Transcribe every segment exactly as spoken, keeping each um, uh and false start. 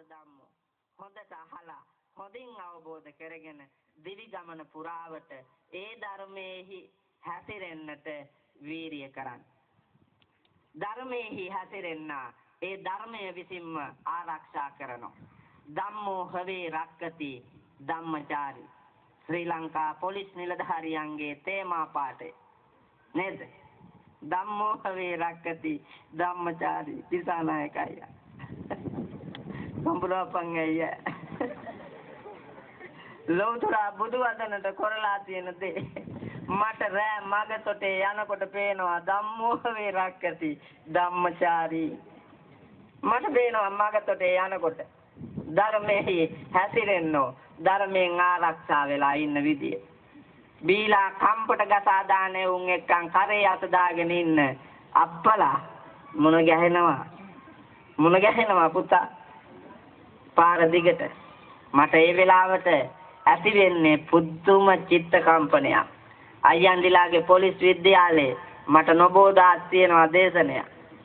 ධම්මෝ හොඳට අහලා හොඳින් අවබෝධ කරගෙන දිවි ගමන පුරාවට ඒ ධර්මයේහි හැසිරෙන්නට වීරිය කරන්න. ධර්මයේහි හැසිරෙන්න ඒ ධර්මය විසින්ම ආරක්ෂා කරනවා. ධම්මෝ හවේ රක්කති ධම්මචාරී. ශ්‍රී ලංකා පොලිස් නිලධාරියන්ගේ තේමා පාඨය නේද? ධම්මෝ හවේ රක්කති ධම්මචාරී. දිසානායකයි. සම්බුලපන් අයියා. ලෝතර බුදු වදනට කරලා තියෙන දේ මට රෑ මග තොටේ යනකොට පේනවා ධම්මෝ හවේ රක්කති ධම්මචාරී. මට පේනවා මග තොටේ යනකොට ධර්මයේ හැසිරෙන්නෝ ධර්මයෙන් ආරක්ෂා වෙලා ඉන්න විදිය. බීලා කම්පට ගසා දාන්නේ උන් එක්කන් කරේ අත දාගෙන ඉන්න අප්පලා මොන ගැහෙනවා මොන ගැහෙනවා පුතා පාර දිගට. මට ඒ වෙලාවට ඇති වෙන්නේ පුදුම චිත්ත කම්පනයක්. අයියන්දිලාගේ පොලිස් විද්‍යාලයේ මට නොබෝදාස් තියෙනවා දේශනයක්.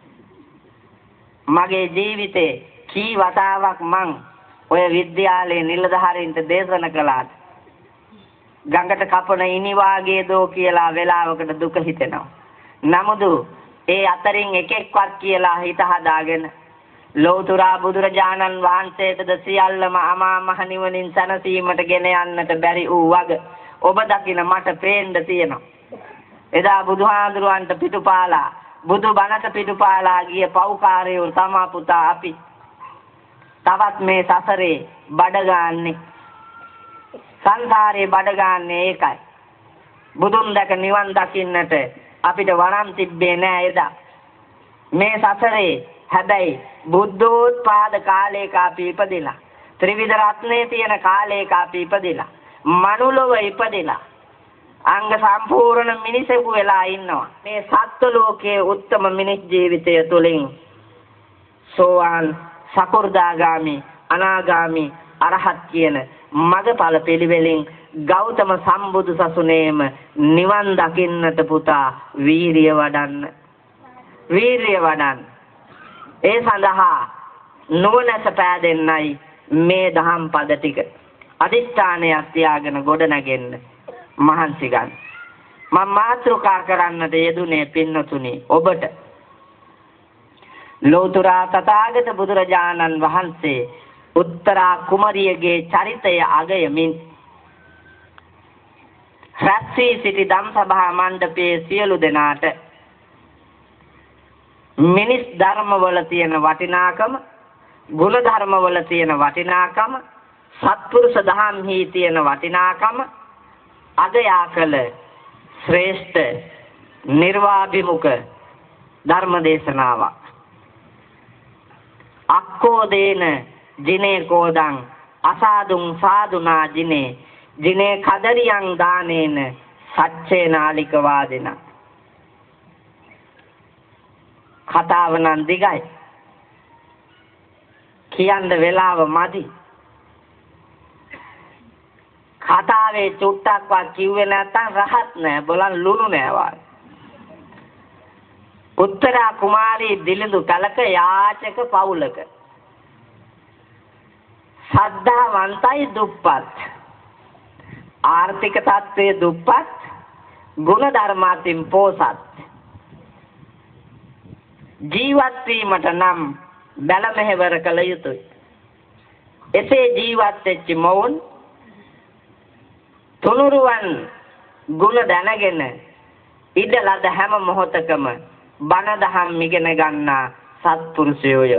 මගේ ජීවිතේ කී වතාවක් මං ඔය විද්‍යාලයේ නිලධාරීන්ට දේශන කළාද ගඟට කපන ඉනි වාගේ දෝ කියලා වෙලාවකට දුක හිතෙනවා. නමුදු ඒ අතරින් එකෙක්වත් කියලා හිත හදාගෙන ලෝතුරා බුදුරජාණන් වහන්සේටද සියල්ලම අමා මහ නිවනින් සැනසීමට ගෙන යන්නට බැරි වූ වග ඔබ දකින මට පේන්න තියෙනවා. එදා බුදුහාඳුරන්ට පිටුපාලා බුදු බණට පිටුපාලා ගිය පෞකාරයෝ තමා පුතා අපි. තවත් මේ සසරේ බඩ ගන්නනේ. සංසාරේ බඩ ගන්නනේ ඒකයි. බුදුන් දැක නිවන් දකින්නට අපිට වරම් තිබ්බේ නෑ එදා. මේ සසරේ හැබැයි බුද්ධෝත්පාද කාලයක අපි ඉපදිලා ත්‍රිවිධ රත්නේ තියෙන කාලයක අපි ඉපදිලා මනුලොව ඉපදිලා අංග සම්පූර්ණ මිනිසෙකු වෙලා ඉන්නවා. මේ සත්ත්ව ලෝකයේ උත්තම මිනිස් ජීවිතය තුළින් සෝවාන් සකෘදාගාමි අනාගාමි අරහත් කියන මගඵල පිළිවෙලින් ගෞතම සම්බුදු සසුනේම නිවන් දකින්නට පුතා වීරිය වඩන්න වීරිය වඩන්න. ඒ සඳහා නුවණැස පෑදෙන්නයි මේ දහම් පද ටික අදිෂ්ඨානයක් තියාගෙන ගොඩනගෙන්න මහන්සි ගන්න. මම මාතෘකා කරන්නට යෙදුනේ පින්නතුනි ඔබට. ලෝතුරා තථාගත බුදුරජාණන් වහන්සේ උත්තරා කුමරියගේ චරිතය අගයමින් රැස්වී සිටි ධම්සභා මණ්ඩපයේ සියලු දෙනාට මිනිස් ධර්මවල තියෙන වටිනාකම, ගුණ ධර්මවල තියෙන වටිනාකම, සත්පුරුෂ දහම්හි තියෙන වටිනාකම අගයා කළ ශ්‍රේෂ්ඨ නිර්වාභිමුඛ ධර්ම දේශනාවක්. අක්කෝ දේන ජිනේ කෝදං අසාදුං සාදුනා ජිනේ ජිනේ කදරියං දානේන සච්චේ නාලික වාදින. කතාව නම් දිගයි. කියන්න වෙලාව මදි. කතාවේ චුට්ටක්වත් කිව්වේ නැත්තම් රහත් නෑ බලන් ලුණු නෑ වාගේ. උත්තරා කුමාරී දිලිඳු කලක යාචක පවුලක සද්ධාවන්තයි දුප්පත් ආර්ථික තත්ත්වයේ දුප්පත් ගුණ ධර්මාතින් පෝසත් ජීවත් වීමට නම් බැල මෙහෙවර කළ යුතුයි. එසේ ජීවත් වෙච්ච මොවුන් තුනුරුවන් ගුණ දැනගෙන ඉඩලද හැම මොහොතකම බණ දහම් ඉගෙන ගන්නා සත්පුරුෂයෝය.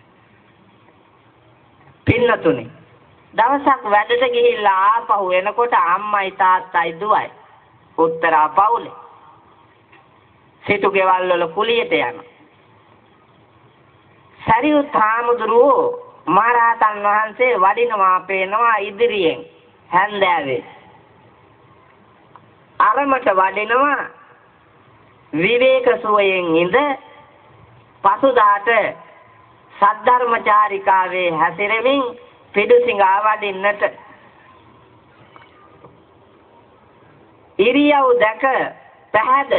පින්නතුනි දවසක් වැඩට ගිහිල්ලා ආපහු එනකොට අම්මයි තාත්තයි දුවයි උත්තරා පවුලේ සිටු ගෙවල් වල කුලියට යනවා. සරියුත් හාමුදුරුවෝ මහරහතන් වහන්සේ වඩිනවා පේනවා ඉදිරියෙන් හැන්දෑවේ. අරමට වඩිනවා විවේක සුවයෙන් ඉඳ පසුදාට සද්ධර්මචාරිකාවේ හැසිරෙමින් පිඩුසිඟා වඩින්නට. ඉරියව් දැක පැහැද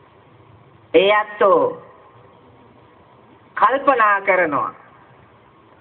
ඒ අතෝ කල්පනා කරනවා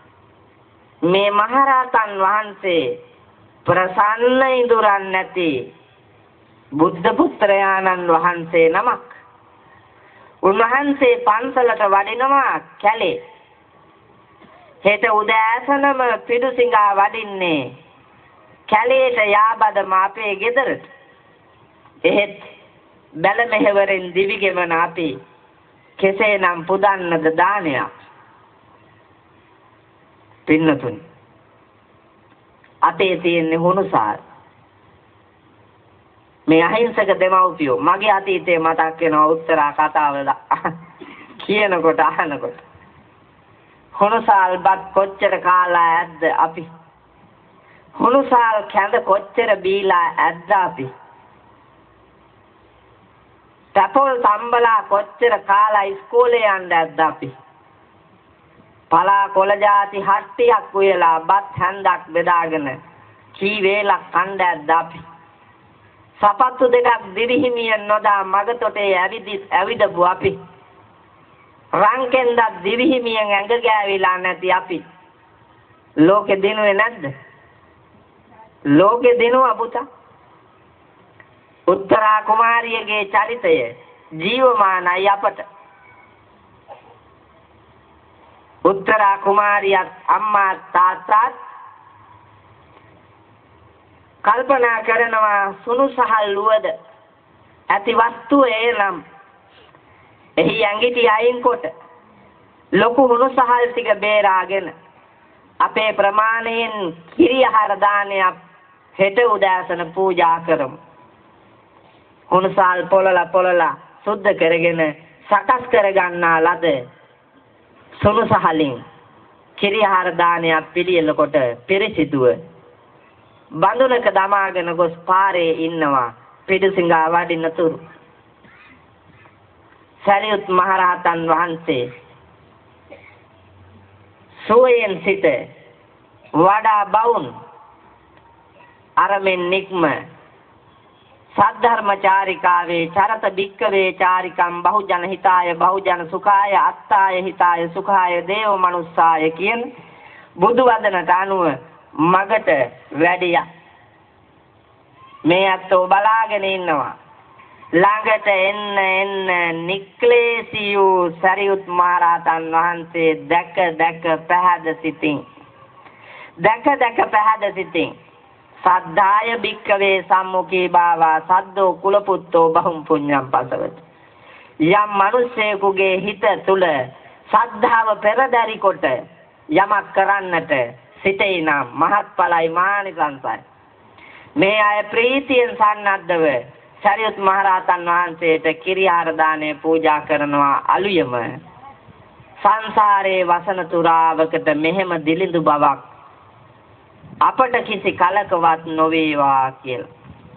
මේ මහරහතන් වහන්සේ ප්‍රසන්න ඉඳුරන් නැති බුද්ධ පුත්‍රයාණන් වහන්සේ නමක්. උන්වහන්සේ පන්සලට වඩිනවා කැලේ. හෙට උදෑසනම පිඬුසිඟා වඩින්නේ කැලේට යාබදම අපේ ගෙදරට. එහෙත් බැල මෙහෙවරෙන් දිවිගෙවන අපි කෙසේනම් පුදන්නද දානයක්. පින්නතුනි, අතේ තියෙන්නේ හුණුසාර. මේ අහිංසක දෙමව්පියෝ මගේ අතීතේ මතක් වෙනවා උත්තරා කතාවල කියනකොට අහනකොට. හුණුසාල්පත් කොච්චර කාලා ඇද්ද අපි? හුණුසාල් කැඳ කොච්චර බීලා ඇද්ද අපි? තපොල් තම්බලා කොච්චර කාලා ඉස්කෝලේ යන්න ඇද්ද අපි? පලා කොළ જાති හට්ටියක් උයලා බත් හැන්දක් බෙදාගෙන කී වේලක් කණ්ඩ ඇද්ද අපි? සපත්තු දෙකක් දිවිහිමියෙන් නොදා මගතොටේ ඇවිදි ඇවිදපු අපි. රංකෙන්දක් දිවිහිමියෙන් ඇඟ ගෑවිලා නැති අපි. ලෝකෙ දිනුවේ නැද්ද? ලෝකෙ දිනුවා පුතා. උත්තරා කුමාරියගේ චරිතය ජීවමානයි අපට. උත්තරා කුමාරියත් අම්මා තාත්තාත් කල්පනා කරනවා සුණු සහල් ලුවද ඇති වස්තුව එනම් එහි ඇඟිටි අයින් කොට ලොකු හුණු සහල් ටික බේරාගෙන අපේ ප්‍රමාණයෙන් කිරි ආහාර දානයක් හෙට උදෑසන පූජා කරමු. හුණු සහල් පොළලා පොළලා සුද්ධ කරගෙන සකස් කරගන්නා ලද සුණු සහලින් කිරි ආහාර දානයක් පිළියෙල කොට පිරිසිදුව බඳුනක දමාගෙන ගොස් පාරේ ඉන්නවා පිඬුසිඟා වඩින තුරු. සරියුත් මහරහතන් වහන්සේ සෝයෙන් සිට වඩා බවුන් අරමෙන් නික්ම සද්ධර්ම චාරිකාවේ චරත භික්කවේ චාරිකම් බහුජන හිතාය බහුජන සුඛාය අත්තාය හිතාය සුඛාය දේව මනුස්සාය කියන බුදු වදනට අනුව මගට වැඩියා. මේ අතෝ බලාගෙන ඉන්නවා. ළඟට එන්න එන්න නික්ලේශී වූ සරියුත් මහරහතන් වහන්සේ දැක දැක පහද සිටින්. දැක දැක පහද සිටින්. සද්ධාය භික්කවේ සම්මුඛී භාවා සද්දෝ කුලපුත්තෝ බහුම් පුඤ්ඤම් පසවති. යම් මිනිසෙකුගේ හිත තුල සද්ධාව පෙරදරි කොට යමක් කරන්නට සිටේ නම් මහත්ඵලයි මානිසංසයි. මේ අය ප්‍රීතියෙන් සන්නද්ධව සරියුත් මහරහතන් වහන්සේට කිරියාර දාණය පූජා කරනවා අලුයම. සංසාරේ වසන තුරාවකට මෙහෙම දිලිඳු බවක් අපට කිසි කලකවත් නොවේවා කියලා.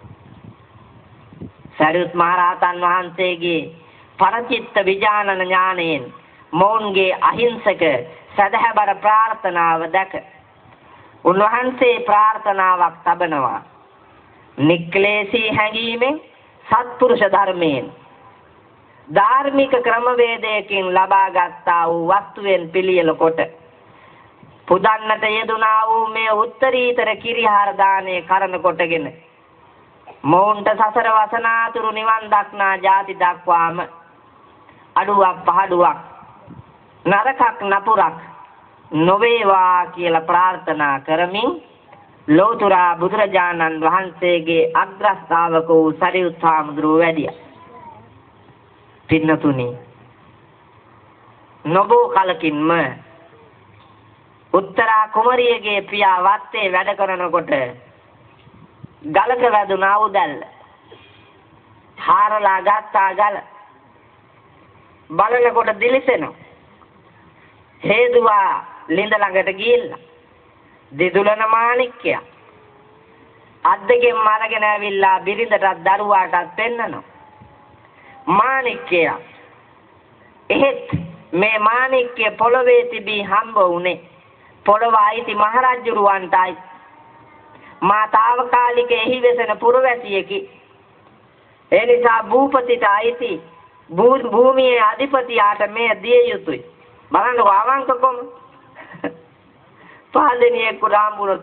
සරියුත් මහරහතන් වහන්සේගේ පරචිත්ත විඥාන ඥාණයෙන් මොවුන්ගේ අහිංසක සදහබර ප්‍රාර්ථනාව දැක උන්වහන්සේ ප්‍රාර්ථනාවක් තබනවා. නික්ලේශී හැඟීමෙන් සත්පුරුෂ ධර්මයෙන් ධාර්මික ක්‍රමවේදයකින් ලබා ගත්තා වූ වස්තුවෙන් පිළියෙල කොට පුදන්නට යෙදුනා වූ මේ උත්තරීතර කිරිහාර දානයේ කරන කොටගෙන මොවුන්ට සසර වසනාතුරු නිවන් දක්නා ජාති දක්වාම අඩුවක් පහඩුවක් නරකක් නපුරක් නොවේවා කියලා ප්‍රාර්ථනා කරමින් ලෝතුරා බුදුරජාණන් වහන්සේගේ අග්‍රස්ථාවක වූ සරියුත් හාමුදුරුවෝ වැඩියා. පින්නතුනි, නොබෝ කලකින්ම උත්තරා කුමරියගේ පියා වත්තේ වැඩ කරනකොට ගලක වැදුනා උදැල්ල. හාරලා ගත්තා ගල. බලනකොට දිලිසෙනවා. හේදුවා ලිඳ ළඟට ගිහිල්ලා දෙදුලන මාණික්කය අත් දෙකෙන් මරගෙන ඇවිල්ලා බිරිඳටත් දරුවාටත් පෙන්නනවා. මාණික්කය එහෙත් මේ මාණික්කය පොළවේ තිබී හම්බ වුණේ පොළව අයිති මහරජුරුවන්ටයි. මා తాවකාලික එහි වෙසෙන පුරවැසියෙකි. ඒ නිසා භූපතිට අයිති භූමියේ අධිපතියාට මේ දිය යුතුයි. බලන්න අවංකකම පහදෙනියෙක් කුඩාම්බුනොත්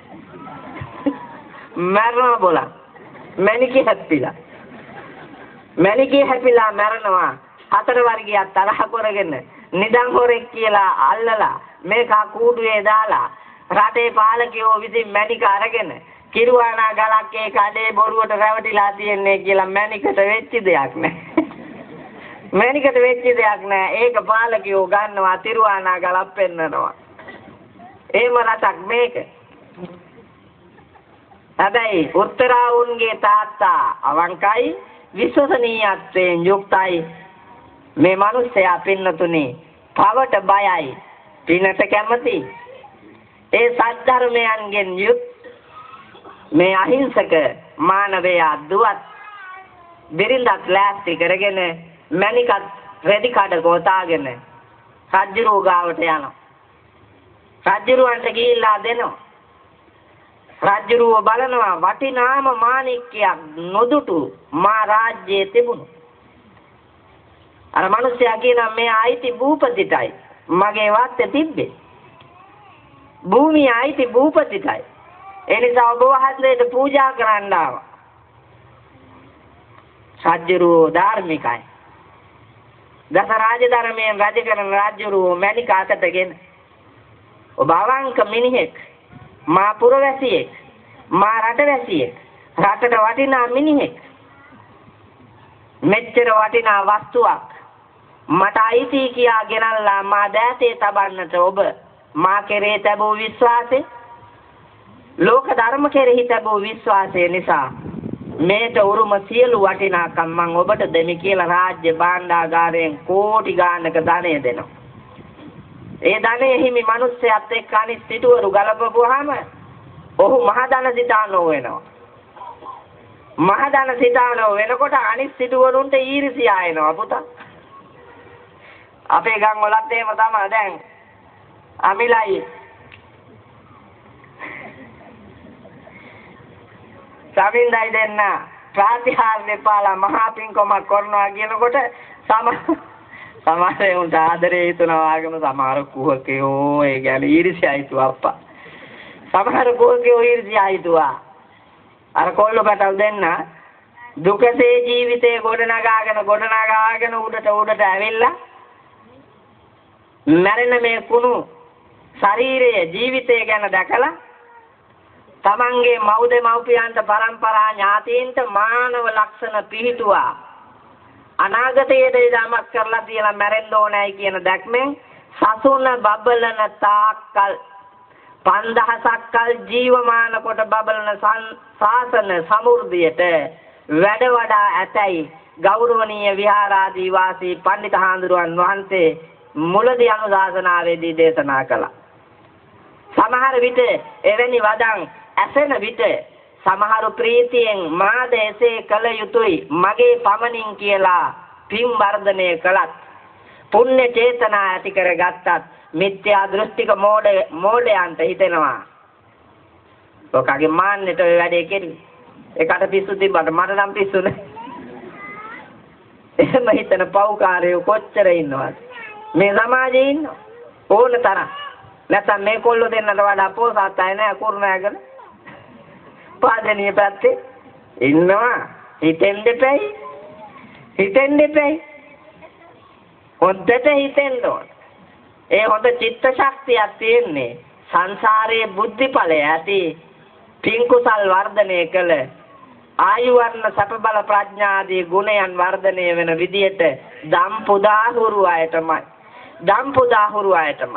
මරනවා බෝලා. මැනිකේ හැප්පිලා. මැනිකේ හැපිලා මරනවා. හතර වර්ගයක් තරහ කරගෙන නිදන් හොරෙක් කියලා අල්ලලා මේකා කූඩුවේ දාලා රටේ පාලකයෝ විසින් මැනික අරගෙන කිරුවානා ගලක් ඒ කඩේ බොරුවට රැවටිලා තියන්නේ කියලා මැනිකට වෙච්ච දෙයක් නෑ. මැනිකට වෙච්ච දෙයක් නෑ. ඒක පාලකයෝ ගන්නවා තිරුවානා ගලක් පෙන්නනවා. එහෙම රටක් මේක. හැබැයි උත්තරාවුන්ගේ තාත්තා අවංකයි විශ්වසනීයත්වයෙන් යුක්තයි. මේ මිනිස්සයා පින්නතුනේ පවට බයයි. පිනට කැමති. ඒ සත්‍ය-ධර්මයන්ගෙන් යුත් මේ අහිංසක මානවයා දුවත් බිරිඳක් ලෑස්ති කරගෙන මණිකත් රෙදි කඩ ගෝතාගෙන රජුරෝ ගාවට යනවා. රජුරවන්ට ගිහිල්ලා දෙනවා. රජුරෝ බලනවා වටිනාම මාණික්කයක් නොදුටු මා රාජ්‍යයේ තිබුණු. අර මිනිස්සයා කියනවා මේ ආයිති භූපතිටයි මගේ වාත්තේ තිබ්බේ. භූමිය ආයිති භූපතිටයි. ඒ නිසා ඔබ වහන්සේට පූජා කරන්න ආවා. රජුරෝ ධාර්මිකයි. දස රාජධර්මයෙන් රජ කරන රජුරෝ මැණික අතටගෙන ඔබ අවංක මිනිහෙක්, මා පුරවැසියෙක්, මා රටවැසියෙක්, රටට වටිනා මිනිහෙක්. මෙච්චර වටිනා වස්තුවක් මට අයිති කියා ගෙනල්ලා මා දෑතේ තබන්නට ඔබ මා කෙරේ තබූ විශ්වාසය, ලෝක ධර්ම කෙරෙහි තබූ විශ්වාසය නිසා මේට උරුම සියලු වටිනාකම් මම ඔබට දෙමි කියලා රාජ්‍ය භාණ්ඩාගාරයෙන් කෝටි ගානක ධනය දෙනවා. ඒ ධනය හිමි මිනිස්සයත් එක්ක අනිත් සිටුවරු ගලපපුවාම ඔහු මහදන සිතානෝ වෙනවා. මහදන සිතානෝ වෙනකොට අනිත් සිටුවරුන්ට ඊර්ෂ්‍යා එනවා පුතා. අපේ ගම් වලත් එහෙම තමයි දැන්. අමිලයි සමින්දයි දෙන්න ප්‍රාතිහාර්ය පාලා මහා පින්කමක් කරනවා කියනකොට සම සමහර උන්ට ආදරේ හිතනවා වගේම සමහර කුහකයෝ ඒ කියන්නේ ඊර්ෂ්‍යා හිතුවා අප්පා. සමහර කුහකයෝ ඊර්ෂ්‍යා හිතුවා. අර කොල්ල පැටව දෙන්න දුකසේ ජීවිතේ ගොඩනගාගෙන ගොඩනගාගෙන උඩට උඩට ඇවිල්ලා මරණ මේ කුණු ශරීරයේ ජීවිතය ගැන දැකලා තමන්ගේ මව්ද මව්පියන්ට පරම්පරා ඥාතීන්ට මානව ලක්ෂණ පිහිටුවා අනාගතයේ දමක් කරලා තියලා මැරෙන්න ඕනයි කියන දැක්මෙන් සසුන බබලන තාක්කල් පන්දහසක් කල් ජීවමාන කොට බබලන ශාසන සමෘද්ධියට වැඩ වඩා ඇතැයි ගෞරවනීය විහාරාදී වාසී පණ්ඩිත හාමුදුරුවන් වහන්සේ මුලදී අනුශාසනාවේදී දේශනා කළා. සමහර විට එවැනි වදන් ඇසෙන විට සමහරු ප්‍රීතියෙන් මා දේශේ කළ යුතුයි මගේ පමණින් කියලා පින් වර්ධනය කළත් පුණ්‍ය චේතනා ඇති කරගත්තත් මිත්‍යා දෘෂ්ටික මෝඩ මෝඩයන්ට හිතෙනවා ඔකගේ මාන්නෙට ඔය වැඩේ කෙරුවේ ඒකට පිස්සු තිබ්බට මට නම් පිස්සු නෑ. එහෙම හිතන පව්කාරයෝ කොච්චර ඉන්නවද මේ සමාජයේ ඉන්න ඕන තරම්. නැත්නම් මේ කොල්ලෝ දෙන්නට වඩා පොසත් අය නෑ කුරුණෑගල පාදණිය පැත්තේ ඉන්නවා. හිතෙන් දෙපැයි හිතෙන් දෙපැයි හොද්දට හිතෙන්න ඕන. ඒ හොඳ චිත්ත ශක්තියක් තියෙන්නේ සංසාරයේ බුද්ධිඵලය ඇති පින් කුසල් වර්ධනය කළ ආයු වර්ණ සප බල ප්‍රඥා ආදී ගුණයන් වර්ධනය වෙන විදියට දම් පුදා හුරු අයටමයි. දම් පුදා හුරු අයටමයි.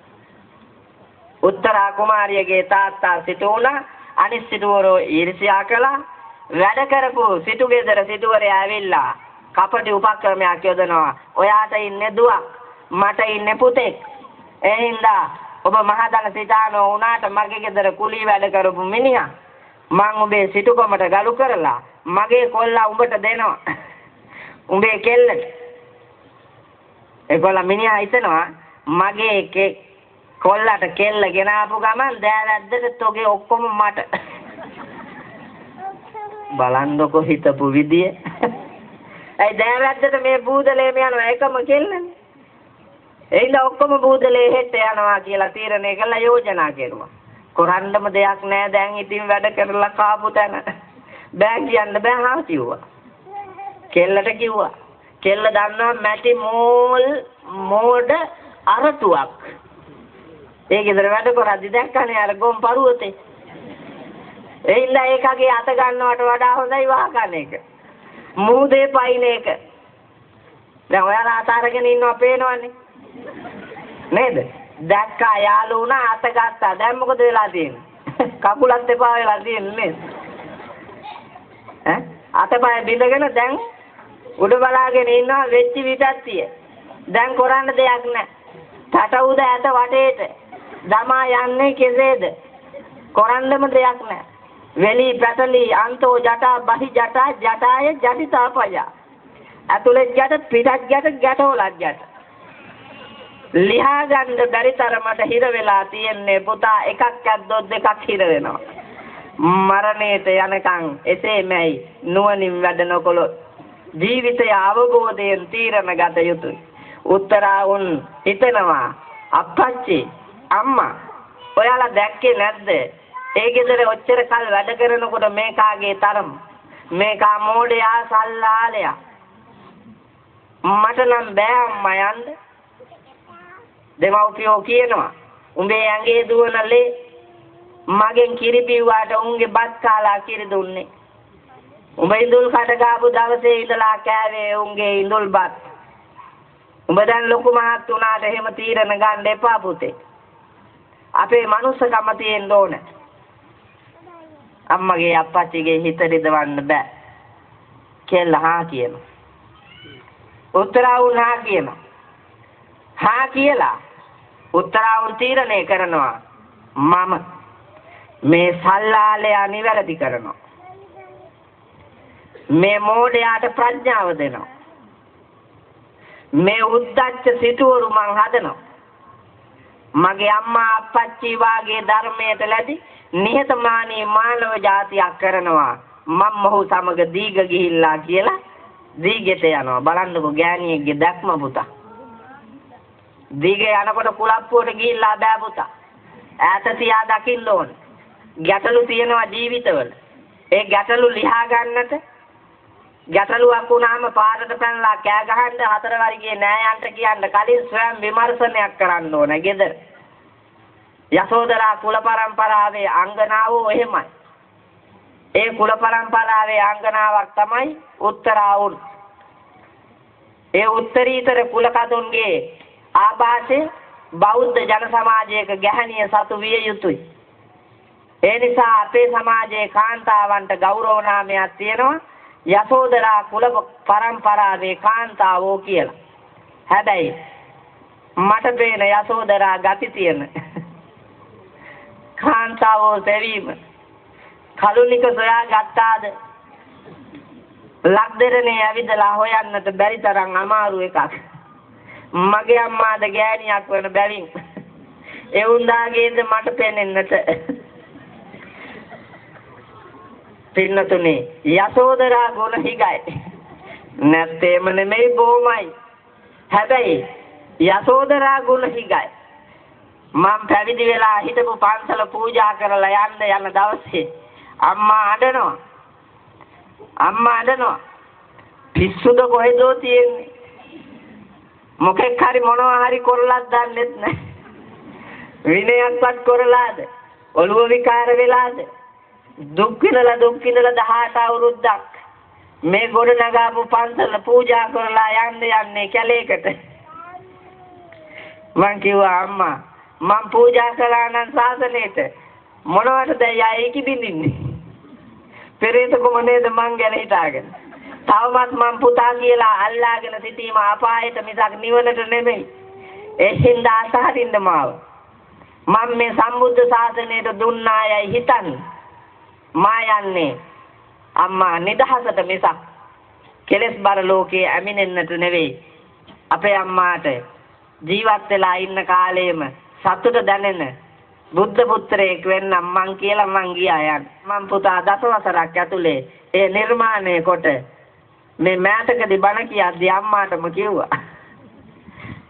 උත්තරා කුමාරියගේ තාත්තා සිටු වුණා. අනිත් සිටුවරෝ ඊර්ෂ්‍යා කළා. වැඩ කරපු සිටු ගෙදර සිටුවරයා ඇවිල්ලා කපටි උපක්‍රමයක් යොදනවා. ඔයාට ඉන්නේ දුවක්, මට ඉන්නේ පුතෙක්. ඒ හින්දා ඔබ මහදන සිතානෝ වුණාට මගේ ගෙදර කුලී වැඩ කරපු මිනිහා මං උඹේ සිටුකමට ගලු කරලා මගේ කොල්ලා උඹට දෙනවා. උඹේ කෙල්ලට. ඒගොල්ල මිනිහා හිතනවා මගේ කොල්ලට කෙල්ල ගෙනාපු ගමන් දෑවැද්දට තොගේ ඔක්කොම මට. බලන්නකො හිතපු විදිය. ඒ දෑවැද්දට මේ බූදලේම යනවා එකම කෙල්ලනේ. එයින්ද ඔක්කොම බූදලේ හෙට යනවා කියලා තීරණය කළා යෝජනා කෙරුවා. කරන්නම දෙයක් නැහැ දැන් ඉතින් වැඩ කරලා කාපු තැන. බෑ කියන්න බෑ හා කිව්වා. කෙල්ලට කිව්වා. කෙල්ල දන්නවා මැටි මෝල් මෝඩ අරටුවක්. ඒ ගෙදර වැඩ කරද්දි දැක්කනේ අර ගොම් පරුවතේ. එයින්ද ඒකගේ අත ගන්නවට වඩා හොඳයි වහකන එක. මූදේ පයින් එක. දැන් ඔයාලා අත අරගෙන ඉන්නවා පේනවනේ. නේද? දැක්කා යාළු වුණා අත ගත්තා. දැන් මොකද වෙලා තියෙන්නේ? කකුලත් එපා වෙලා තියෙන්නේ නේද? ඈ අතපය බිඳගෙන දැන් උඩ බලාගෙන ඉන්නවා වෙච්ච විටත්තිය. දැන් කරන්න දෙයක් නැහැ. කට උද ඇත වටේට. දමා යන්නේ කෙසේද? කරන්නම දෙයක් නැහැ. වෙලි පැටලි අන්තෝ ජටා බහි ජටා ජටාය ජටිතාපය. අතුලේ ජට පිටත් ජට ගැටෝලක් ජට. ලිහා ගන්න බැරි තරමට හිර වෙලා තියන්නේ පුතා එකක් ඇද්දොත් දෙකක් හිර වෙනවා. මරණයට යනකම් එසේමයි නුවණින් වැඩ නොකළොත් ජීවිතය අවබෝධයෙන් තීරණ ගත යුතුයි. උත්තරා උන් හිතනවා අප්පච්චි අම්මා ඔයාලා දැක්කේ නැද්ද? ඒ ගෙදර ඔච්චර කල් වැඩ කරනකොට මේකාගේ තරම මේකා මෝඩයා සල්ලාලයා මට නම් බෑ අම්මා යන්න. දෙමව්පියෝ කියනවා උඹේ ඇඟේ දුවන ලේ මගෙන් කිරි බිව්වාට උන්ගේ බත් කාලා කිරි දුන්නේ. උඹ ඉඳුල් කට ගාපු දවසේ ඉඳලා කෑවේ උන්ගේ ඉඳුල් බත්. උඹ දැන් ලොකු මහත් උනාට එහෙම තීරණ ගන්න එපා පුතේ. අපේ මනුස්සකම තියෙන්න ඕන. අම්මගේ අප්පච්චිගේ හිත රිදවන්න බෑ. කෙල්ල හා කියනවා. උත්තරා වුණ හා කියනවා. හා කියලා උත්තරා වුණ තීරණය කරනවා මම මේ සල්ලාලයා නිවැරදි කරනවා. මේ මෝඩයාට ප්‍රඥාව දෙනවා. මේ උද්දච්ච සිටුවරු මං හදනවා. මගේ අම්මා අප්පච්චි වාගේ ධර්මයට ලැබි නිහතමානී මානව ජාතියක් කරනවා. මම මොහු සමග දීග ගිහිල්ලා කියලා දීගෙට යනවා. බලන්නකෝ ගෑණියෙක්ගේ දැක්ම පුතා. දීග යනකොට කුලප්පුවට ගිහිල්ලා බෑ පුතා. ඈත තියා දකින්න ඕන. ගැටලු තියෙනවා ජීවිතවල. ඒ ගැටලු ලියා ගන්නට ගැටලුවක් වුණාම පාරට පැනලා කෑ ගහන්න හතර වරිගේ නෑයන්ට කියන්න කලින් ස්වයං විමර්ශනයක් කරන්න ඕන. ගෙදර යසෝදරා කුල පරම්පරාවේ අංගනාවෝ එහෙමයි. ඒ කුල පරම්පරාවේ අංගනාවක් තමයි උත්තරා වුන්. ඒ උත්තරීතර කුල කතුන්ගේ ආభాෂය බෞද්ධ ජන සමාජයක ගැහණිය සතු විය යුතුයි. ඒ නිසා අපේ සමාජයේ කාන්තාවන්ට ගෞරව නාමයක් තියෙනවා යසෝදරා කුල පරම්පරාවේ කාන්තාවෝ කියලා. හැබැයි මට පේන යසෝදරා ගති තියෙන කාන්තාවෝ සෙවීම කලුනික සොයා ගත්තාද ලක්දෙරනේ ඇවිදලා හොයන්නට බැරි තරම් අමාරු එකක්. මගේ අම්මාද ගෑණියක් වෙන බැවින් ඒ උන්දාගේද මට පේනෙන්නට පින්නතුනේ යසෝදරා ගුණ හිගයි නැත්තේම නෙමෙයි බොමයි. හැබැයි යසෝදරා ගුණ හිගයි. මම පැවිදි වෙලා හිටපු පන්සල පූජා කරලා යන්න යන දවසේ අම්මා අඬනවා. අම්මා අඬනවා. පිස්සුද කොහෙදෝ තියෙන්නේ. මොකෙක් හරි මොනවා හරි කරලත් දන්නෙත් නැහැ. විනයක්වත් කරලාද? ඔළුව විකාර වෙලාද? දුක් විඳලා දුක් විඳලා දහඅට අවුරුද්දක් මේ ගොඩ නගාපු පන්සල පූජා කරලා යන්න යන්නේ කැලේකට. මං කිව්වා අම්මා මං පූජා කළා නම් සාසනෙට මොනවටද යයි බින්දින්නේ? පෙරේත කොමනේද මං ගැන හිතාගෙන. තවමත් මං පුතා කියලා අල්ලාගෙන සිටීම අපායට මිසක් නිවනට නෙමෙයි. ඒ හින්දා අසහරින්න මාව. මම මේ සම්බුද්ධ ශාසනයට දුන්නායයි හිතන්නේ. මා යන්නේ අම්මා නිදහසට මිසක් කෙලස් බර ලෝකයේ ඇමිනෙන්නට නෙවෙයි. අපේ අම්මාට ජීවත් වෙලා ඉන්න කාලේම සතුට දැනෙන බුද්ධ පුත්‍රයෙක් වෙන්න මං කියලා මං ගියා යන්න. මං පුතා දසවසරක් ඇතුලේ ඒ නිර්මාණය කොට මේ මෑතකදී බණ කියද්දී අම්මාටම කිව්වා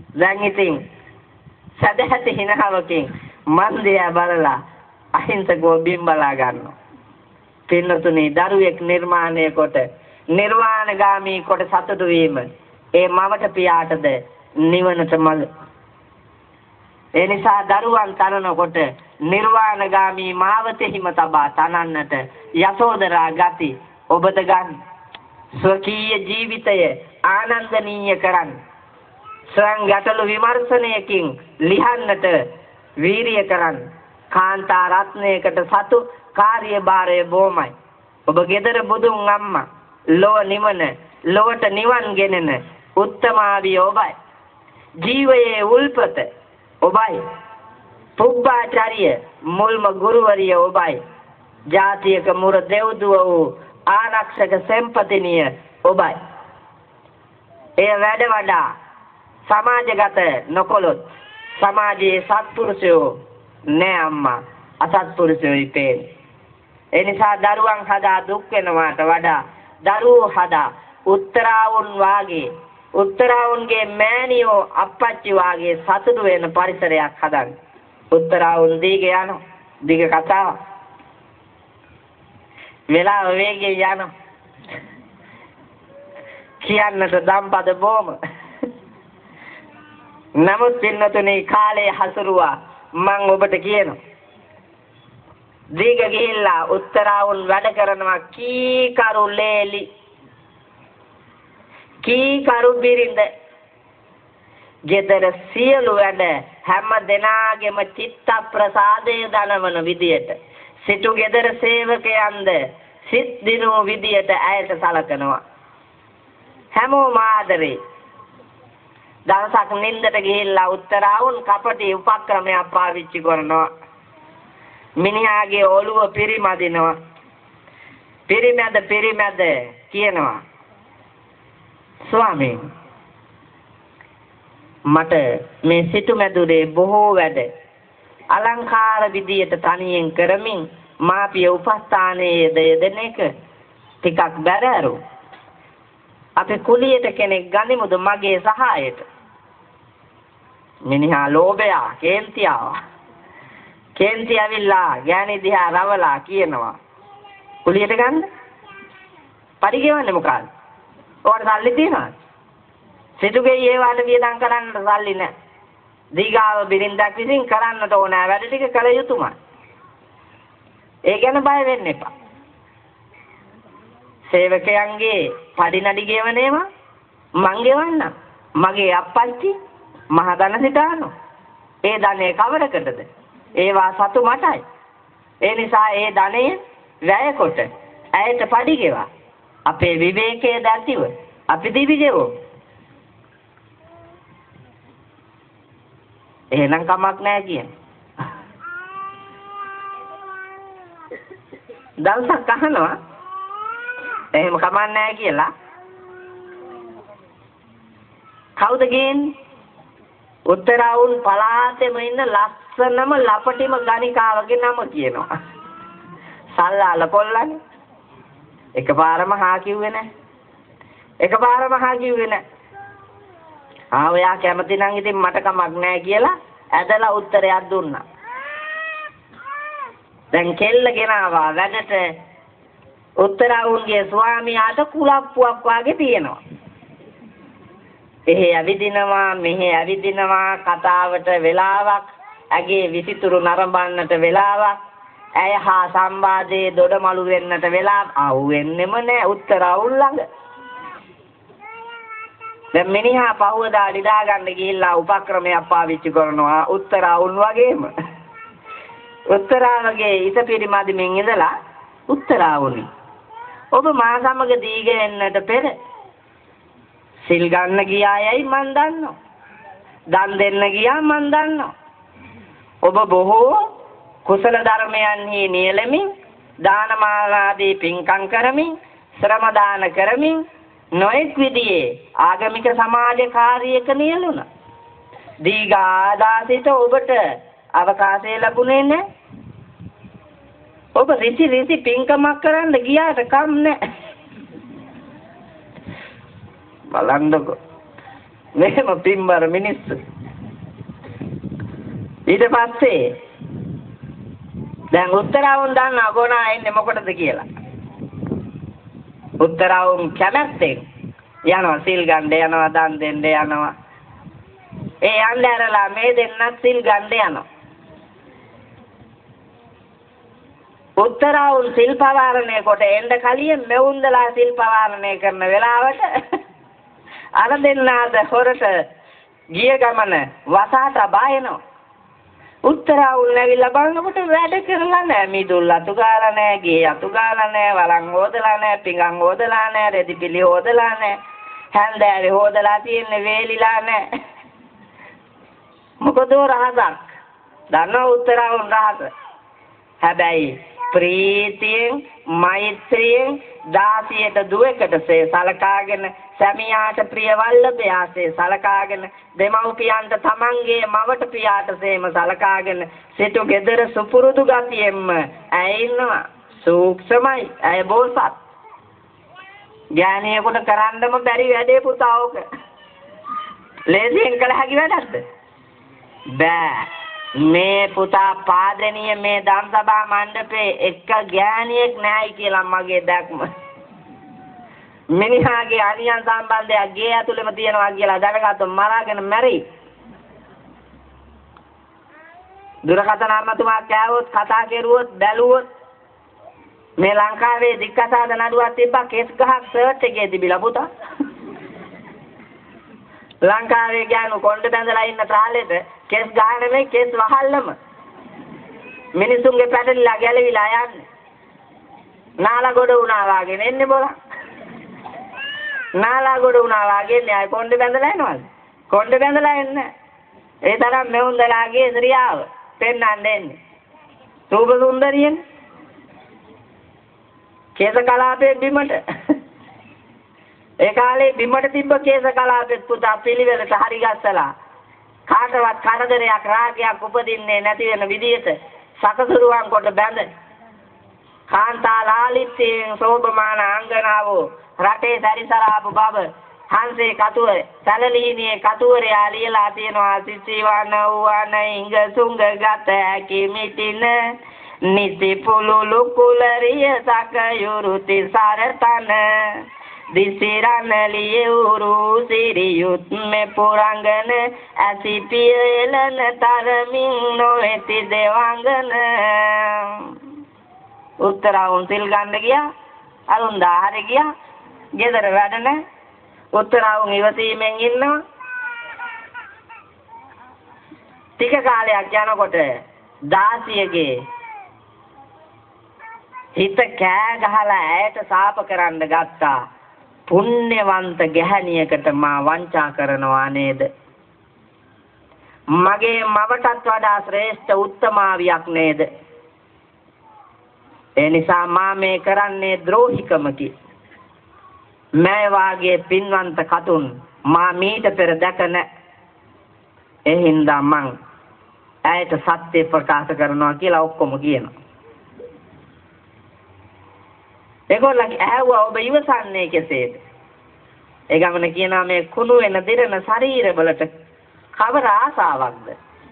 දැන් ඉතින් සදහති හිනාවකින් මන් දිහා බලලා අහිංසකව බිම් බලා ගන්නවා. පින්නතුනි දරුවෙක් නිර්මාණය කොට නිර්වාණගාමී කොට සතුටු වීම ඒ මවට පියාටද නිවනට මඟ. ඒ නිසා දරුවන් තනනකොට නිර්වාණගාමී මාවතෙහිම තබා තනන්නට යසෝදරා ගති ඔබද ගන්න. ස්වකීය ජීවිතය ආනන්දනීය කරන්න. ස්වයං ගැටළු විමර්ශනයකින් ලිහන්නට වීරිය කරන්න. කාන්තා රත්නයකට සතු කාර්යභාරය බොමයි. ඔබ ගෙදර බුදුන් අම්මා ලොව නිවන ලොවට නිවන් ගෙනෙන උත්තමාවිය ඔබයි. ජීවයේ උල්පත ඔබයි. පුබ්බාචාර්ය මුල්ම ගුරුවරිය ඔබයි. ජාතියක මුර දෙව්දුව වූ ආරක්ෂක සෙම්පතිනිය ඔබයි. එය වැඩ වඩා සමාජගත නොකොළොත් සමාජයේ සත්පුරුෂයෝ නෑ අම්මා අසත්පුරුෂයෝ ඉපේ. ඒ නිසා දරුවන් හදා දුක් වෙනවාට වඩා දරුවෝ හදා උත්තරාවුන් වාගේ උත්තරාවුන්ගේ මෑණියෝ අප්පච්චි වාගේ සතුටු වෙන පරිසරයක් හදන්න. උත්තරාවුන් දීගේ යනවා. දීග කතාව. වෙලාව වේගෙන් යනවා. කියන්නට දම්පද බොම. නමුත් පින්නතුනේ කාලේ හසුරුවා මම ඔබට කියනවා. දීග ගිහිල්ලා උත්තරාවුන් වැඩ කරනවා කී කරු ලේලි. කී කරු බිරිඳ. ගෙදර සියලු වැඩ හැම දෙනාගේම චිත්ත ප්‍රසාදයේ දනවන විදියට සිටු ගෙදර සේවකයන්ද සිත් දිනෝ විදියට ඇයට සලකනවා. හැමෝම ආදරේ. දවසක් නින්දට ගිහිල්ලා උත්තරාවුන් කපටි උපක්‍රමයක් පාවිච්චි කරනවා. මිනිහාගේ ඔළුව පිරිමදිනවා. පිරිමැද පිරිමැද කියනවා. ස්වාමීන් මට මේ සිටු මැදුරේ බොහෝ වැඩ අලංකාර විදියට තනියෙන් කරමින් මාපිය උපස්ථානයේ යෙදෙන එක ටිකක් බැරෑරු. අපි කුලියට කෙනෙක් ගනිමුද මගේ සහායට? මිනිහා ලෝභයා කේන්තියාව. කේන්ති ඇවිල්ලා ගෑණි දිහා රවලා කියනවා කුලියට ගන්න. පරිගෙවන්නේ මොකක්ද? ඔයාට සල්ලි තියනවද? සිටුගේ ඒවට වියදම් කරන්න සල්ලි නැහැ. දීගාව බිරින්දක් විසින් කරන්නට ඕන වැඩ ටික කළ යුතුමයි. ඒ ගැන බය වෙන්න එපා. සේවකයන්ගේ පඩි නඩි ගෙවනේම මං ගෙවන්න. මගේ අප්පච්චි මහ ධන සිටානෝ. ඒ ධනෙ කවරකටද? ඒවා සතු මටයි. ඒ නිසා ඒ ධනෙ වැය කොට ඇයට පඩි ගෙවා. අපේ විවේකයේ දැතිව අපි දිවි ගෙවමු. එහෙනම් කමක් නැහැ කියන්නේ. දවසක් අහනවා එහෙම කමක් නැහැ කියලා. කවුද කියන්නේ? උත්තරාවුන් පළාතෙම ඉන්න ලස්සනම ලපටිම ගණිකාවගේ නම කියනවා. සල්ලාල කොල්ලනේ. එකපාරම හා කිව්වේ නැහැ. එකපාරම හා කිව්වේ නැහැ. ආ ඔයා කැමති නම් ඉතින් මට කමක් නැහැ කියලා ඇදලා උත්තරයක් දුන්නා. දැන් කෙල්ල ගෙනාවා වැඩට උත්තරාවුන්ගේ ස්වාමියාට කුලප්පුවක් වාගේ තියෙනවා. එහෙ ඇවිදිනවා මෙහෙ ඇවිදිනවා කතාවට වෙලාවක් ඇගේ විසිතුරු නරඹන්නට වෙලාවක් ඇය හා සම්වාදයේ දොඩමළු වෙන්නට වෙලාවක් අහුවෙන්නෙම නෑ උත්තරාවුන් ළඟ. දැන් මිනිහා පහුවදා ලිදා ගන්න ගිහිල්ලා උපක්‍රමයක් පාවිච්චි කරනවා උත්තරාවුන් වගේම. උත්තරාවගේ ඉත පිරිමැදමින් ඉඳලා උත්තරාවුනි ඔබ මා සමග දීගෙන එන්නට පෙර සිල් ගන්න ගියායයි මන් දන්නවා. දන් දෙන්න ගියා මන් දන්නවා. ඔබ බොහෝ කුසල ධර්මයන්හි නියැලෙමින් දානමාලාදී පින්කම් කරමින් ශ්‍රම දාන කරමින් නොඑක් විදිහේ ආගමික සමාජ කාර්යයක නියැලුණා. දීඝාදාසිත ඔබට අවකාශය ලැබුණේ නැහැ. ඔබ රිසි රිසි පින්කමක් කරන්න ගියාට කම් නැහැ. බලන්නකො මෙහෙම පින්බර මිනිස්සු. ඊට පස්සේ දැන් උත්තරාවුන් දන්නා ගෝනා එන්නේ මොකටද කියලා. උත්තරාවුන් කැමැත්තෙන් යනවා සිල් ගන්න යනවා දන් දෙන්න යනවා. ඒ යන්නේරලා මේ දෙන්නත් සිල් ගන්න යනවා. උත්තරාවුන් සිල් පවාරණය කොට එන්න කලින් මෙවුන්දලා සිල් පවාරණය කරන වෙලාවට අර දෙන්නාද හොරට ගිය ගමන වසාට බායනවා. උත්තරාවුන් නැවිලා බලනකොට වැඩ කරලා නැහැ. මිදුල් අතු ගාලා නැහැ, ගේ අතු ගාලා නැහැ, වලන් හොදලා නැහැ, පිඟන් හොදලා නැහැ, රෙදි පිළි හොදලා නැහැ. හැන්දෑවේ හොදලා තියෙන්නේ වේලිලා නැහැ. මොකද රහසක්? දන්නව උත්තරාවුන් රහස. හැබැයි ප්‍රීතියෙන් මෛත්‍රියෙන් දාසියට දුවකටසේ සලකාගෙන සැමියාට ප්‍රියවල්ලභයාසේ සලකාගෙන දෙමව්පියන්ට තමන්ගේ මවට පියාටසේම සලකාගෙන සිටු ගෙදර සුපුරුදු ගතියෙන්ම ඇය ඉන්නවා. සූක්ෂමයි, ඇය බෝසත්. ඥානියෙකුට කරන්නම බැරි වැඩේ පුතා ඕක. ලේසියෙන් කළ හැකි වැඩක්ද? බෑ. මේ පුතා පාදණීය මේ ධම්සභා මණ්ඩපේ එක ඥානියෙක් නැයි කියලා මගේ දැක්ම. මිනිහාගේ අනියන් සම්බන්ධයක් ගේ ඇතුළෙම තියෙනවා කියලා දැනගත්තොත් මරාගෙන මැරෙයි. දුරකථන අම්මතුමා කෑවොත් කතා කෙරුවොත් බැලුවොත් මේ ලංකාවේ දික්කසාද නඩුවක් තිබ්බා කේස් ගහක් සර්ච් එකේ තිබිලා පුතා. ලංකාවේ ගෑනු කොණ්ඩ බැඳලා ඉන්න තාලෙට කේස් ගහන මේ කේස් වහල්ලම මිනිසුන්ගේ පැටලිලා ගැලවිලා යන්නේ. නාලා ගොඩ වුණා වාගෙන එන්නේ බෝලා. නාලා ගොඩ වුණා වාගෙන ආයි කොණ්ඩ බැඳලා එනවද? කොණ්ඩ බැඳලා එන්නේ. ඒ තරම් මෙවුන්දලාගේ ශ්‍රියාව පෙන්වන්න එන්නේ. රූප සුන්දරියෙන් කේස කලාපේ බිමට ඒ කාලේ බිමට තිබ්බ කේස කලාපෙත් පුතා පිළිවෙලට හරි ගස්සලා කාටවත් කරදරයක් රාගයක් උපදින්නේ නැති වෙන විදිහට සකසුරුවන් කොට බැඳ කාන්තා ලාලිත්‍යයෙන් සෝභමාන අංගනාවෝ රටේ සැරිසරාපු බව හංසේ කතුවර සැලලීනියේ කතුවරයා ලියලා තියෙනවා. සිසිවන වන ඉංග සුංග ගත කිමිටින නිති පුලුලු කුලරිය සකයුරුති සරතන දිසිරනලිය උරු සිරියුත් මේ පුරංගන ඇසිපිය එලන තරමින් නොවෙති දෙවංගන. උත්තරාවුන් සිල් ගන්න ගියා. අරුන්දා හරි ගියා. ගෙදර වැඩ නැහැ. උත්තරාවුන් ඉවසීමෙන් ඉන්නවා. ටික කාලයක් යනකොට දාසියගේ හිත කෑ ගහලා ඇයට සාප කරන්න ගත්තා. පුණ්‍යවන්ත ගැහණියකට මා වංචා කරනවා නේද? මගේ මවටත් වඩා ශ්‍රේෂ්ඨ උත්තමාවියක් නේද? ඒ නිසා මා මේ කරන්නේ ද්‍රෝහිකමකි. මේ වාගේ පින්වන්ත කතුන් මා මීට පෙර දැක නැ. ඒ හින්දා මං ඇයට සත්‍ය ප්‍රකාශ කරනවා කියලා ඔක්කොම කියනවා. ඒගොල්ලන් ඇහුවා ඔබ ඉවසන්නේ කෙසේද? ඒ ගමන කියනවා මේ කුණු වෙන දිරන ශරීරවලට කවර ආසාවක්ද?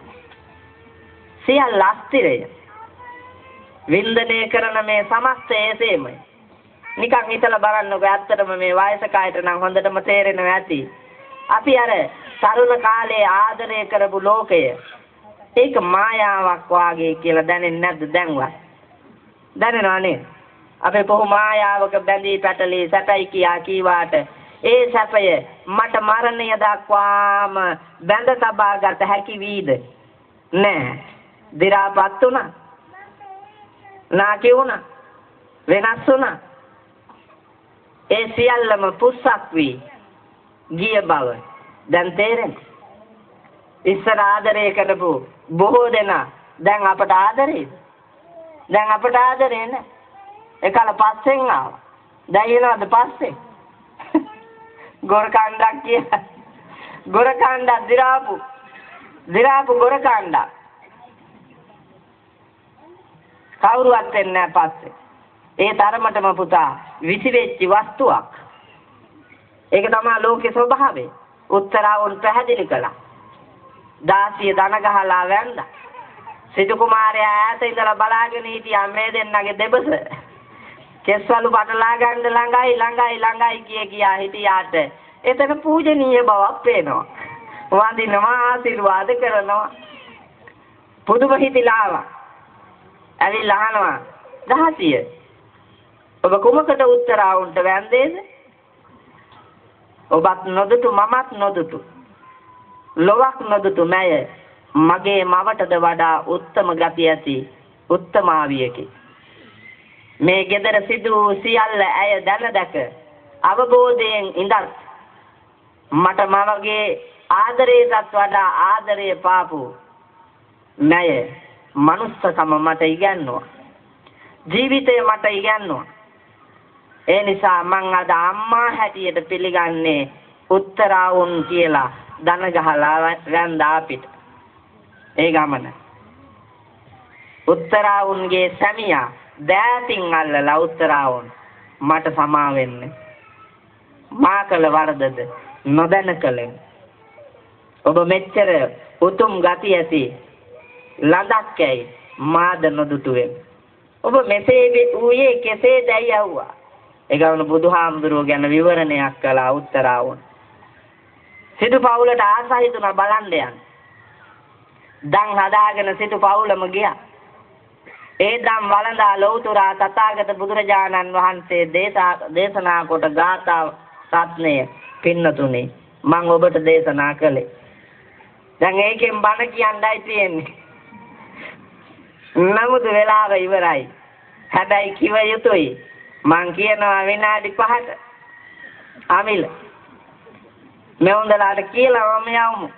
සියල්ල අස්තිරය. වින්දනය කරන මේ සමස්තය එසේමයි. නිකන් හිතලා බලන්නකෝ ඇත්තටම මේ වයසක අයට නම් හොඳටම තේරෙනවා ඇති. අපි අර තරුණ කාලේ ආදරය කරපු ලෝකය ඒක මායාවක් වාගේ කියලා දැනෙන්නේ නැද්ද දැන්වත්? දැනෙනව නේද? අපේ කොහොම මායාවක බැඳී පැටලී සැපයි කියා කීවාට ඒ සැපය මට මරණය දක්වාම බැඳ තබා ගත හැකි වීද? නෑ. දි รา පත් වුණා. නාකි වුණා. වෙනස් වුණා. ඒ සියල්ලම පුස්සක් වී ගිය බව දැන් තේරෙනවා. ඉස්සර ආදරය කරපු බොහෝ දෙනා දැන් අපට ආදරේද? දැන් අපට ආදරේ නෑ. එකල පස්සෙන් ආවා. දැන් එනවද පස්සේ? ගොරකණ්ඩක් කියලා. ගොරකණ්ඩක් දිරාපු. දිරාපු ගොරකණ්ඩක්. කවුරුවත් එන්නේ නැහැ පස්සේ. ඒ තරමටම පුතා විසිවෙච්ච වස්තුවක්. ඒක තමයි ලෝකේ ස්වභාවය. උත්තරාවුන් පැහැදිලි කළා. දාසිය දන ගහලා වැන්දා. සිටු කුමාරයා ඈත ඉඳලා බලාගෙන හිටියා මේ දෙන්නගේ දෙබස. කෙස්වලු පටලා ගන්න ළඟයි ළඟයි ළඟයි කිය කියා හිටියාට එතන පූජනීය බවක් පේනවා. වඳිනවා ආශිර්වාද කරනවා. පුදුම හිතිලා ආවා. ඇවිල්ලා අහනවා දහසිය ඔබ කුමකට උත්තරාවුන්ට වැන්දේද? ඔබත් නොදුටු මමත් නොදුටු ලොවක් නොදුටු මැය මගේ මවටද වඩා උත්තම ගතිය ඇති උත්තමාවියකි. මේ ගෙදර සිදු සියල්ල ඇය දැන දැක අවබෝධයෙන් ඉඳත් මට මවගේ ආදරයටත් වඩා ආදරය පාපු මැය මනුස්සකම මට ඉගැන්නුවා. ජීවිතය මට ඉගැන්නුවා. ඒ නිසා මං අද අම්මා හැටියට පිළිගන්නේ උත්තරාවුන් කියලා දන ගහලා වැන්දා අපිට. ඒ ගමන උත්තරාවුන්ගේ සැමියා දෑතින් අල්ලලා උත්තරාවුන් මට සමා වෙන්න. මා කළ වරදද නොදැන කළෙන්. ඔබ මෙච්චර උතුම් ගති ඇති ලඳක් ඇයි මාද නොදුටුවෙන්. ඔබ මෙසේ වූයේ කෙසේ දැයි යවුවා. ඒ ගමන බුදුහාමුදුරුවෝ ගැන විවරණයක් කළා උත්තරාවුන්. සිටු පවුලට ආස හිතුණා බලන්න යන්න. දන් හදාගෙන සිටු පවුලම ගියා. ඒ දම් වළඳා ලෞතුරා තථාගත බුදුරජාණන් වහන්සේ දේශනා කොට ගාථා රත්නය පින්නතුනේ මම ඔබට දේශනා කළේ. දැන් ඒකෙන් බණ කියන්නයි තියෙන්නේ. නමුත් වෙලාව ඉවරයි. හැබැයි කිව යුතුයි. මං කියනවා විනාඩි පහට. අමිල මෙවුන්දලාට කියලා මම යවමු.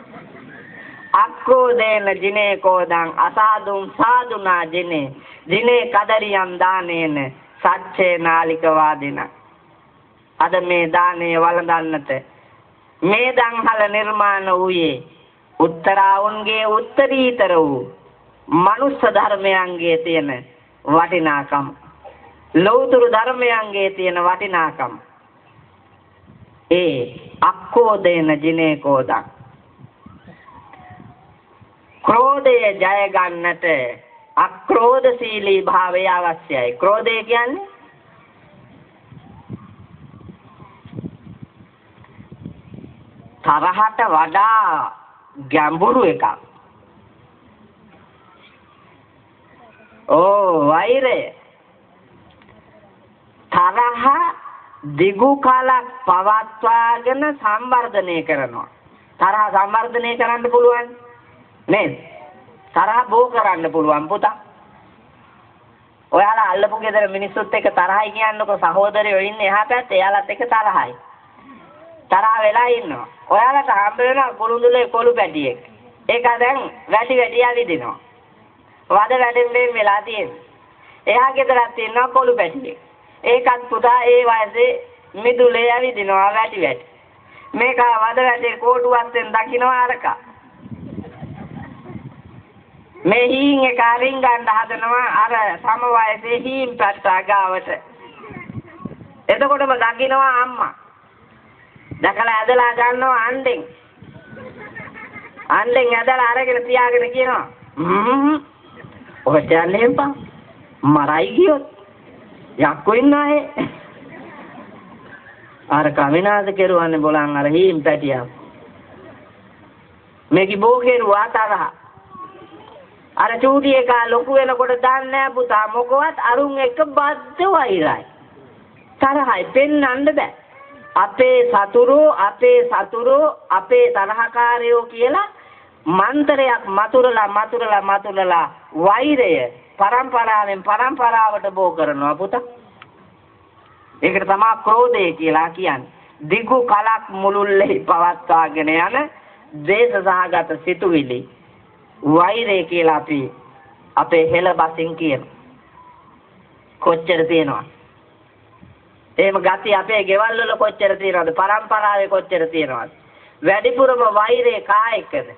අක්‍රෝදේන ජිනේ කෝදං අසාදුම් සාදුනා ජිනේ ජිනේ කදරියම් දානේන සච්චේ නාලික වාදින. අද මේ දානේ වළඳන්නට මේ දන්හල නිර්මාණ වූයේ උත්තරාවුන්ගේ උත්තරීතර වූ මනුස්ස ධර්මයන්ගේ තියෙන වටිනාකම, ලෞතුරු ධර්මයන්ගේ තියෙන වටිනාකම. ඒ අක්කෝදේන ජිනේ කෝදං ක්‍රෝධය ජය ගන්නට අක්‍රෝධශීලී භාවය අවශ්‍යයි. ක්‍රෝධය කියන්නේ තරහට වඩා ගැඹුරු එකක්. ඕ වෛරය. තරහ දිගු කාලක් පවත්වාගෙන සංවර්ධනය කරනවා. තරහ සංවර්ධනය කරන්න පුළුවන් නේද? තරහ බෝ කරන්න පුළුවන් පුතා. ඔයාලා අල්ලපු ගෙදර මිනිස්සුත් එක්ක තරහයි කියන්නකො සහෝදරයෝ ඉන්නේ එහා පැත්තේ එයාලත් එක්ක තරහයි. තරහ වෙලා ඉන්නවා. ඔයාලට හම්බ වෙනවා කොළුඳුලේ කොළු පැටියෙක්. ඒක දැන් වැඩි වැඩි යවිදිනවා. වද වැඩෙන් වෙලා තියෙන්නේ. එහා ගෙදරක් තියෙනවා කොළු පැටියෙක්. ඒකත් පුතා ඒ වයසේ මිදුලේ යවිදිනවා වැඩි වැඩි. මේක වද වැඩේ කෝටුවස්ෙන් දකින්නවා අරක. මේ හීන් එක අරින් ගන්න හදනවා අර සම වයසේ හීන් පැට්ටා ගාවට. එතකොටම දකින්නවා අම්මා. දැකලා ඇදලා ගන්නවා අණ්ඩෙන්. අණ්ඩෙන් ඇදලා අරගෙන තියාගෙන කියනවා හ්ම් ඔය යන්නේ එපා. මරයි ගියොත් යක්කෝ ඉන්නයි. අර කමිනාද කෙරුවන්නේ බොලන් අර හීන් පැටියා. මේකි බෝ කෙරුවා තරහ. අර චූටි එක ලොකු වෙනකොට දන්නේ නැහැ පුතා මොකවත් අරුන් එක බද්ද වෛරයි. තරහයි පෙන්වන්න බෑ. අපේ සතුරෝ අපේ සතුරෝ අපේ තරහකාරයෝ කියලා මන්තරයක් මතුරලා මතුරලා මතුරලා වෛරය පරම්පරාවෙන් පරම්පරාවට බෝ කරනවා පුතා. ඒකට තමයි ක්‍රෝධය කියලා කියන්නේ. දිගු කලක් මුළුල්ලේ පවත්වාගෙන යන ද්වේෂ සහගත සිතුවිලි වෛරය කියලා අපි අපේ හෙළ බසින් කියන කොච්චර තියෙනවා. එහෙම ගති අපේ ගෙවල් වල කොච්චර තියෙනවද? පරම්පරාවේ කොච්චර තියෙනවද? වැඩිපුරම වෛරය කා එක්කද?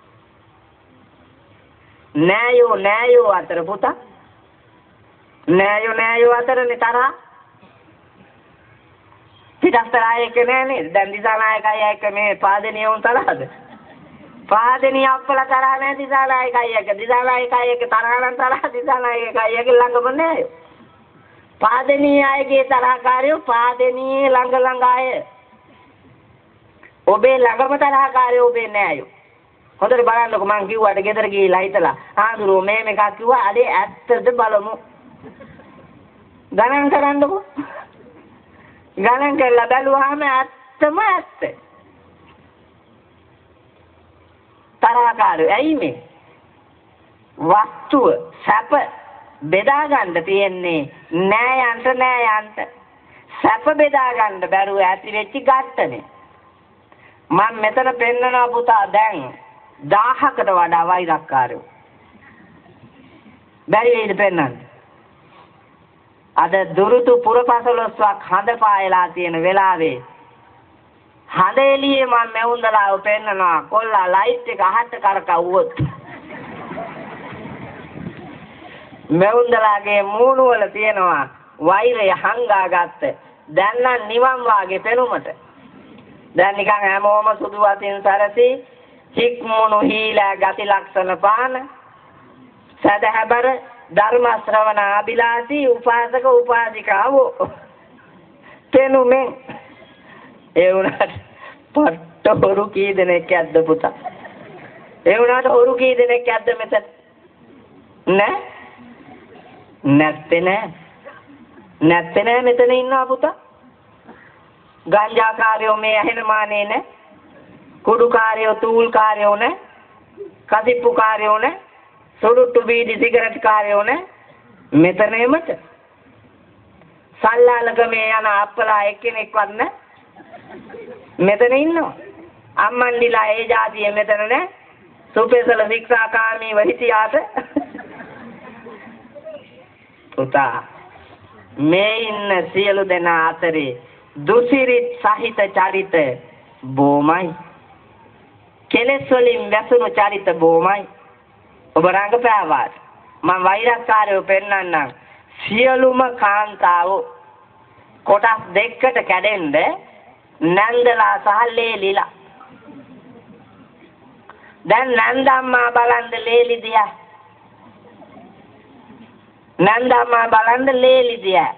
නෑයෝ නෑයෝ අතර පුතා. නෑයෝ නෑයෝ අතරනේ තරහ. පිටස්තරාය එක නෑ නේද? දැන් දිසානායකයි එක මේ පාදේනිය උන් තරහද? පාදේනිය අප්පලා තරහ නෑ දිසානායකයි එක. දිසානායකයි එක තරහ නම් තරහ දිසානායකයි එක ළඟම නෑ. පාදේනිය අයගේ තරහකාරයෝ පාදේනියේ ළඟ ළඟ අය. ඔබේ ළඟම තරහකාරයෝ ඔබේ නෑයෝ. හොඳට බලන්නකො මං කිව්වට ගෙදර ගිහිල්ලා හිටලා ආඳුරෝ මේ මේකක් කිව්වා අනේ ඇත්තද බලමු. ගණන් කරන්නකො. ගණන් කරලා බැලුවාම ඇත්තම ඇත්ත. තරහකාරයෝ ඇයි මේ? වස්තුව සැප බෙදා ගන්න තියෙන්නේ නෑයන්ට නෑයන්ට. සැප බෙදා ගන්න බැරුව ඇති වෙච්ච ගැටනේ. මම මෙතන පෙන්නනවා පුතා දැන් දහහකට වඩා වෛරක්කාරයෝ. බැරි වේද පෙන්නන්න? අද දුරුතු පුරපසළොස්වක් හඳ පායලා තියෙන වෙලාවේ හඳ එළියේ මම මෙවුන්දලාව පෙන්නනවා කොල්ලා ලයිට් එක අහට කරකවුවොත් මෙවුන්දලාගේ මූණු වල තියෙනවා වෛරය හංගාගත්ත දැන් නම් නිවන් වාගේ පෙනුමට දැන් නිකන් හැමෝම සුදු වතින් සැරසී හික්මුණු හීලා ගති ලක්ෂණ පාන සදහැබර ධර්ම ශ්‍රවණ අභිලාෂී උපාසක උපාසිකාවෝ තෙනුමෙන් ඒ වුණාට පට්ට හොරු කී දෙනෙක් ඇද්ද පුතා? ඒ වුණාට හොරු කී දෙනෙක් ඇද්ද මෙතන? නෑ නැත්තේ නෑ නැත්තේ නෑ මෙතන ඉන්නවා පුතා. ගංජාකාරයෝ මේ ඇහෙන මානේ නෑ. කුඩුකාරයෝ තූල්කාරයෝ නෑ. කසිප්පුකාරයෝ නෑ. සොරුට්ටු බීඩි සිගරට් කාරයෝ නෑ. මෙතන එමට සල්ලාලක මේ යන අප්පලා එක්කෙනෙක්වත් නෑ. මෙතන ඉන්නවා. අම්මන්ඩිලා ඒ જાතිය මෙතන නෑ. සුපේසල ශික්ෂාකාමී වහිතියාට පුතා මේ ඉන්න සියලු දෙනා අතරේ දුසිරිත සහිත චරිත බොමයි. කෙලෙස් වලින් වැසුණු චරිත බොමයි. ඔබ රංගපෑවාට මම වෛරක්කාරයෝ පෙන්වන්නම්. සියලුම කාන්තාවෝ කොටස් දෙකකට කැඩෙන්න නැන්දලා සහ ලේලිලා. දැන් නැන්දම්මා බලන්න ලේලි දිහා. නැන්දම්මා බලන්න ලේලි දිහා.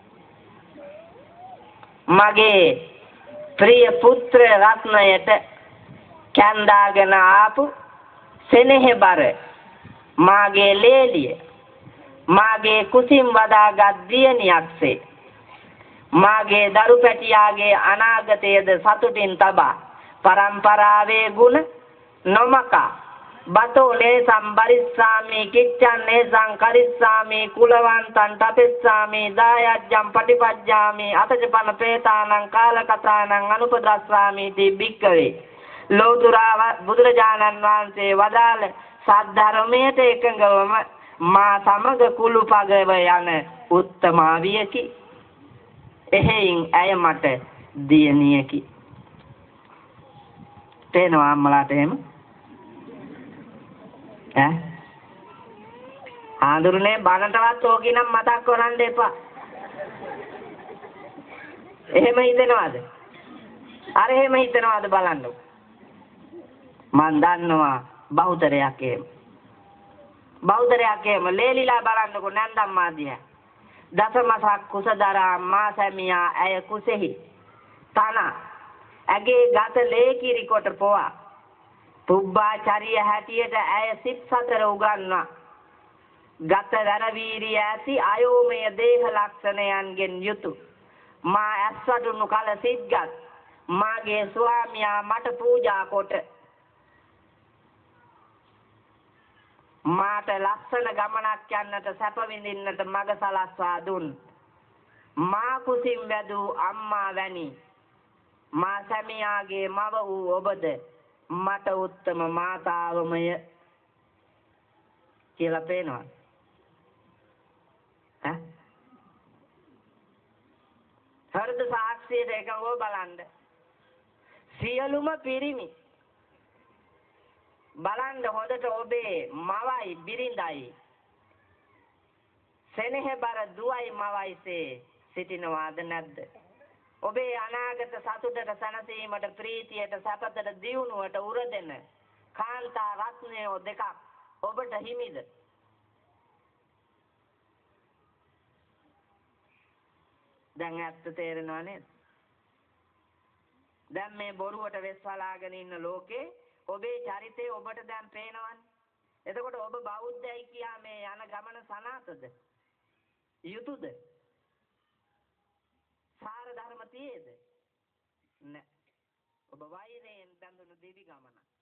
මගේ ප්‍රිය පුත්‍ර රත්නයට කැන්දාගෙන ආපු සෙනෙහබර මාගේ ලේලිය මාගේ කුසින් වදාගත් දියණියක්සේ මාගේ දරු පැටියාගේ අනාගතයේද සතුටින් තබා පරම්පරාවේ ගුණ නොමකා බතෝ නේසම් බරිස්සාමි කිච්ඡන් නේසං කරිස්සාමි කුලවන්තං තපෙස්සාමි දායජ්ජම් පටිපජ්ජාමි අතජපන ප්‍රේතානං කාලකතානං අනුපදස්සාමි ති බික්කවේ ලෝතුරා බුදුරජාණන් වහන්සේ වදාළ සද්ධර්මයට එකඟවම මා සමග කුළුපගව යන උත්තමාවියකි. එහෙයින් ඇය මට දියණියකි. තේනවා අම්මලාට එහෙම? ඈ ආඳුරනේ බනටවත් ඕකිනම් මතක් කරන්න එපා. එහෙම හිතනවාද? අර එහෙම හිතනවාද බලන්න. මන් දන්නවා බෞද්ධරයක් එහෙම. බෞද්ධරයක් එහෙම ලේලිලා බලන්නකො නැන්දම්මා දිහා. දසමසක් කුසදරා මා සැමියා ඇය කුසෙහි තන ඇගේ ගත ලේකිරි කොට පොවා පුබ්බාචාරිය හැටියට ඇය සිත් සතර උගන්වා ගත දරවීරිය ඇති අයෝමය දේහ ලක්ෂණයන්ගෙන් යුතු මා ඇස්වඩුණු කල සිත්ගත් මාගේ ස්වාමියා මට පූජා කොට මාට ලස්සන ගමනක් යන්නට සැප විඳින්නට මඟ සලස්වා දුන් මා කුසින් වැදූ අම්මා වැනි මා සැමියාගේ මව වූ ඔබද මට උත්තම මාතාවමය කියලා පේනවා. ඈ හෘද සාක්ෂියට එකව බලන්න. සියලුම පිරිමි බලන්න හොඳට ඔබේ මවයි බිරිඳයි සෙනෙහබර දුවයි මවයිසේ සිටිනවාද නැද්ද? ඔබේ අනාගත සතුටට සැනසීමට ප්‍රීතියට සැපතට දියුණුවට උරදෙන කාන්තා රත්නය දෙකක් ඔබට හිමිද? දැන් ඇත්ත තේරෙනව නේද? දැන් මේ බොරුවට වෙස්වලාගෙන ඉන්න ලෝකේ ඔබේ චරිතය ඔබට දැන් පේනවනේ. එතකොට ඔබ බෞද්ධයි කියා මේ යන ගමන සනාතද? යුතුයද? සාර ධර්ම තියේද? නෑ. ඔබ වෛරයෙන් බැඳුණු දිවි ගමන.